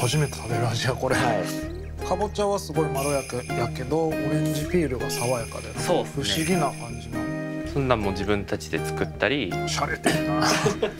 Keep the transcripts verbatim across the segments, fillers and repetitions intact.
初めて食べる味やこれ。かぼちゃはすごいまろやかやけど、オレンジピールが爽やかで、 そうですね、 不思議な感じの。 そんなんも自分たちで作ったり。 しゃれてるな。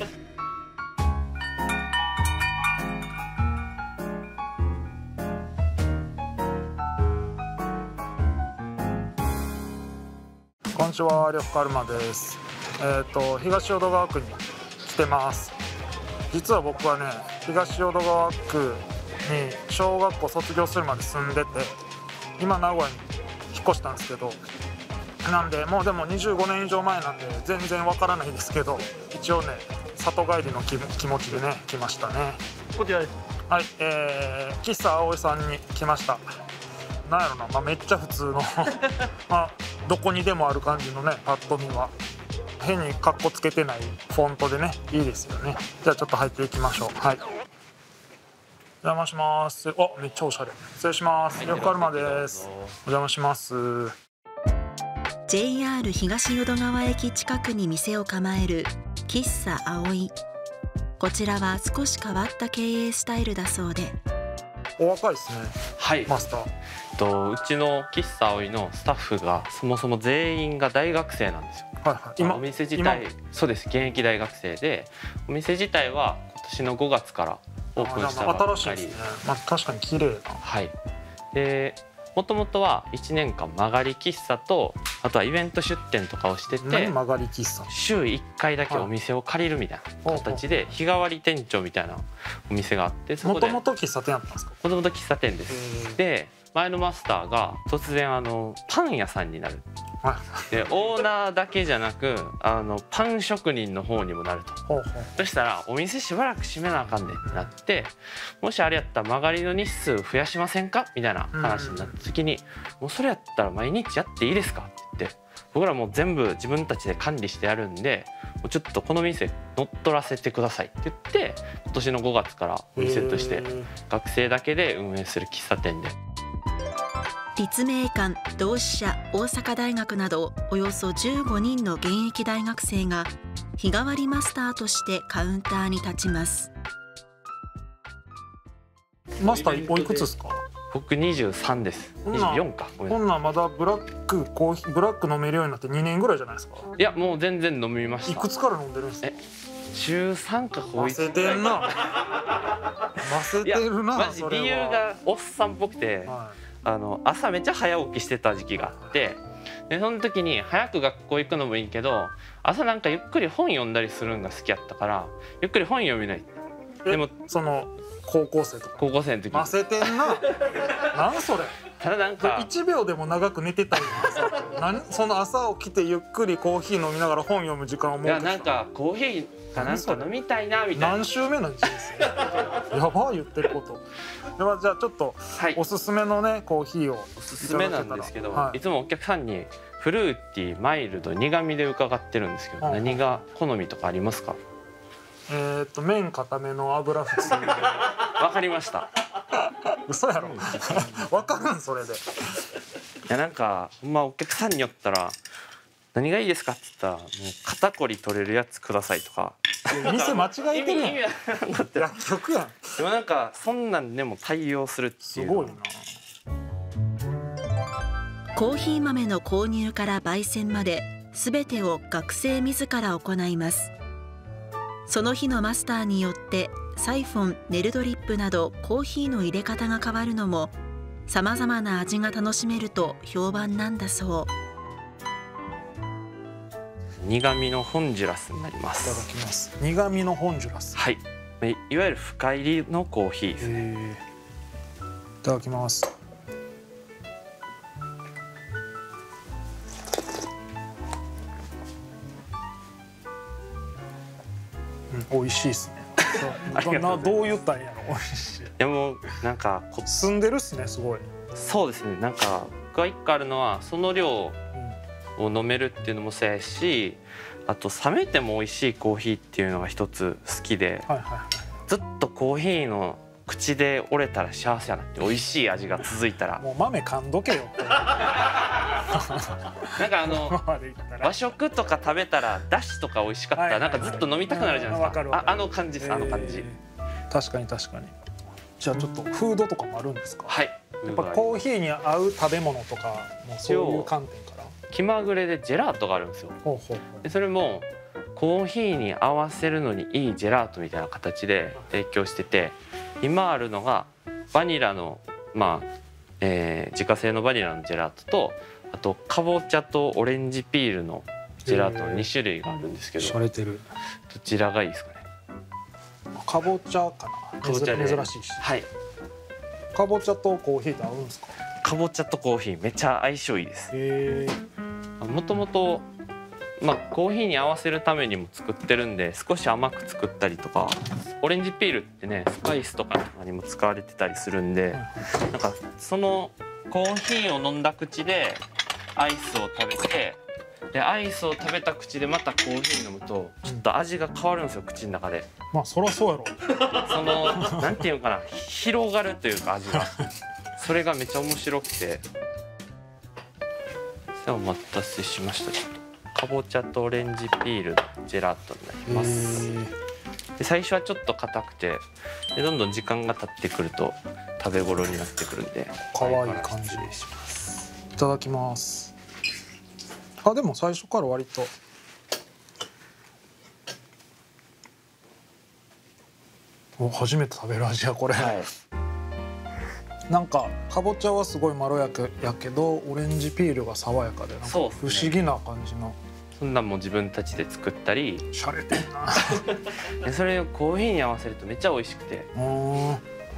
こんにちは、呂布カルマです。えっと東淀川区に来てます。実は僕はね、東淀川区に小学校卒業するまで住んでて、今名古屋に引っ越したんですけど、なんでもうでもにじゅうごねん以上前なんで全然わからないですけど、一応ね里帰りの気気持ちでね来ましたね。 こちらです。 はい、えー、喫茶葵さんに来ました。なんやろな、まあ、めっちゃ普通のまあどこにでもある感じのね、パッと見は変にカッコつけてないフォントでね、いいですよね。じゃあちょっと入っていきましょう。はい、お邪魔します。あ、めっちゃおしゃれ。失礼します。呂布カルマです。お邪魔します。 ジェイアール 東淀川駅近くに店を構える喫茶葵。こちらは少し変わった経営スタイルだそうで。 お若いですね。 はい、 マスター。 とうちの喫茶葵のスタッフがそもそも全員が大学生なんですよ。 はいはい。今お店自体、そうです、現役大学生で、お店自体は今年のごがつからオープンしたばっかり。 新しいですね。まあ確かに綺麗な。 はい。で、もともとはいちねんかん曲がり喫茶と、あとはイベント出店とかをしてて、 何曲がり喫茶？ 週いっかいだけお店を借りるみたいな形で日替わり店長みたいなお店があって、そこでもともと喫茶店やったんですか？ もともと喫茶店です。で、前のマスターが突然あのパン屋さんになる。で、オーナーだけじゃなく、あのパン職人の方にもなると。 ほうほう。 そしたらお店しばらく閉めなあかんねってなって、もしあれやったら曲がりの日数増やしませんかみたいな話になった時に、もうそれやったら毎日やっていいですかって言って、僕らもう全部自分たちで管理してやるんで、もうちょっとこの店乗っ取らせてくださいって言って、今年のごがつからお店として学生だけで運営する喫茶店で。 立命館、同志社、大阪大学などおよそじゅうごにんの現役大学生が日替わりマスターとしてカウンターに立ちます。 マスターおいくつですか？ 僕にじゅうさんです。にじゅうよんか。 こんなんまだブラックコーヒーブラック飲めるようになってにねんぐらいじゃないですか？ いや、もう全然飲みました。 いくつから飲んでるんですか？ え、中さんか高いち。 ませてんな。ませてるな。 マジ理由がおっさんっぽくて、 はあの朝めっちゃ早起きしてた時期があって、でその時に早く学校行くのもいいけど、朝なんかゆっくり本読んだりするのが好きやったから、ゆっくり本読みない。 でもその高校生とか高校生の時ませてんな。なんそれ。 ただなんかいちびょうでも長く寝てたりなんその朝起きてゆっくりコーヒー飲みながら本読む時間を設けた。 いや、なんかコーヒーかなんか飲みたいなみたいな。 何週目なん人生やばい言ってること。ではじゃあちょっとおすすめのねコーヒーをおすすめなんですけど、 はい、 いつもお客さんにフルーティー、マイルド、苦味で伺ってるんですけど、何が好みとかありますか？ えっと麺固めの油普通。 わかりました。 嘘やろ。わかるんそれで。いや、なんかまあお客さんによったら何がいいですかって言ったら、もう肩こり取れるやつくださいとか。 店間違えてるやん。 意味意味なかった。 薬局やん。 でもなんかそんなんでも対応するっていう。 すごいな。 コーヒー豆の購入から焙煎まで全てを学生自ら行います。その日のマスターによってサイフォン、ネルドリップなどコーヒーの入れ方が変わるのも、さまざまな味が楽しめると評判なんだそう。 苦味のホンジュラスになりまいただす。 きます。苦味のホンジュラス。 はい、いわゆる深入りのコーヒーですね。 いただきます。うん、美味しいですね。などう言ったんやろ。美味しい。 でもなんか住んでるっすね、すごい。 そうですね。なんか僕が一個あるのは、その量を飲めるっていうのもそうやし、あと冷めても美味しいコーヒーっていうのが一つ好きで、 はいはいはい、 ずっとコーヒーの口で折れたら幸せやなって、美味しい味が続いたら。 もう豆噛んどけよって。 なんかあの和食とか食べたらだしとか美味しかったらなんかずっと飲みたくなるじゃないですか。あ、あの感じです、あの感じ。 確かに確かに。 じゃあちょっとフードとかもあるんですか？ はい。 やっぱコーヒーに合う食べ物とかもそういう観点から。 気まぐれでジェラートがあるんですよ。 ほうほうほでそれもコーヒーに合わせるのにいいジェラートみたいな形で提供してて、今あるのがバニラのまあ、えー自家製のバニラのジェラートと、あとかぼちゃとオレンジピールのジェラートのに種類があるんですけど、 しゃれてる。 どちらがいいですかね？ かぼちゃかな。 かぼちゃで珍しいし。 はい。 かぼちゃとコーヒーって合うんですか？ かぼちゃとコーヒーめっちゃ相性いいです。 へえ。 もともとまあコーヒーに合わせるためにも作ってるんで、少し甘く作ったりとか、オレンジピールってねスパイスとかにも使われてたりするんで、なんかそのコーヒーを飲んだ口でアイスを食べて、でアイスを食べた口でまたコーヒー飲むとちょっと味が変わるんですよ、口の中で。 まあそりゃそうやろ。 そのなんていうのかな、広がるというか味が、それがめっちゃ面白くて。お待たせしました。ちょっとかぼちゃとオレンジピールのジェラートになります。で最初はちょっと硬くて、でどんどん時間が経ってくると食べ頃になってくるんで、 可愛い感じでします。いただきます。あ、でも最初から割とお初めて食べる味やこれ、 はい、 なんかかぼちゃはすごいまろやかやけどオレンジピールが爽やかでなんか不思議な感じの。 そんなんも自分たちで作ったり、 しゃれてんなでそれをコーヒーに合わせるとめっちゃ美味しくて。 うん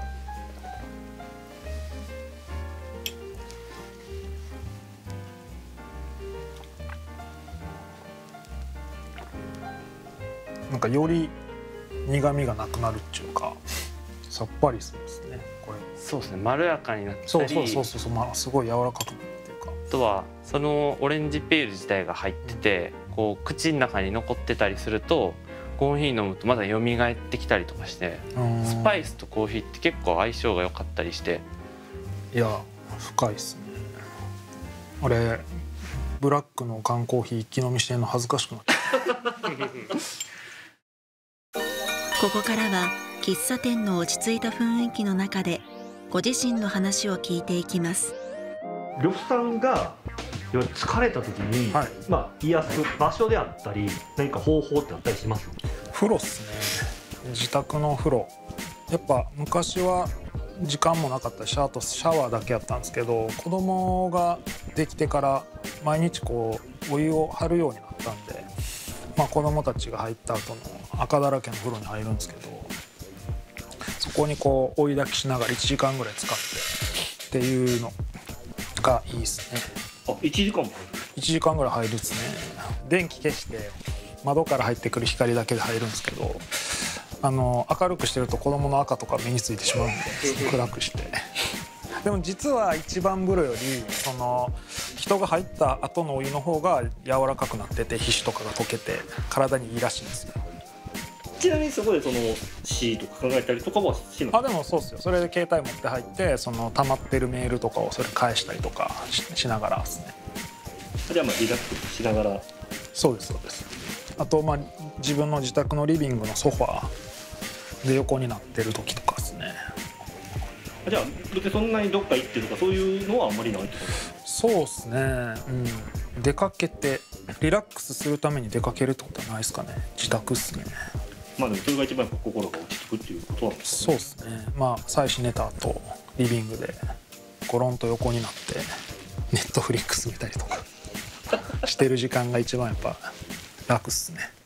なんかより苦みがなくなるっていうかさっぱりするんですねこれ。 そうですね、まろやかになったり、 そうそうそうそう、まあ、すごい柔らかくなるっていうか。 あとはそのオレンジピール自体が入ってて、こう口の中に残ってたりするとコーヒー飲むとまだ蘇ってきたりとかして、スパイスとコーヒーって結構相性が良かったりして。 いや深いっすね。俺ブラックの缶コーヒー一気飲みしてんの恥ずかしくなってここからは喫茶店の落ち着いた雰囲気の中でご自身の話を聞いていきます。 呂布さんが要は疲れた時に、はい、まあ癒す場所であったり何か方法ってあったりします？ 風呂っすね。自宅の風呂。やっぱ昔は時間もなかったし、あとシャワーだけやったんですけど、子供ができてから毎日こうお湯を張るようになったんで、まあ、子供たちが入った後の赤だらけの風呂に入るんですけど、そこにこう追い焚きしながらいちじかんぐらい使ってっていうのがいいですね。 あ、いちじかんもいちじかんぐらい入るですね。電気消して窓から入ってくる光だけで入るんですけど、あの明るくしてると子供の赤とか目についてしまうんで暗くしてでも実は一番風呂よりその人が入った後のお湯の方が柔らかくなってて皮脂とかが溶けて体にいいらしいんですよ。 ちなみにそこでその C とか考えたりとかはしない？ あ、でもそうですよ。それで携帯持って入ってその溜まってるメールとかをそれ返したりとか し, しながらですね。 じゃあまあリラックスしながら。 そうですそうです。あとまあ自分の自宅のリビングのソファーで横になってる時とかですね。 じゃあ別にそんなにどっか行ってるとかそういうのはあんまりないってこと？ そうですね、うん、出かけてリラックスするために出かけるってことはないですかね。自宅っすね。 まあでもそれが一番やっぱ心が落ち着くっていうことなんですかね。 そうですね。まあ最初寝た後リビングでゴロンと横になってネットフリックス見たりとかしてる時間が一番やっぱ楽っすね。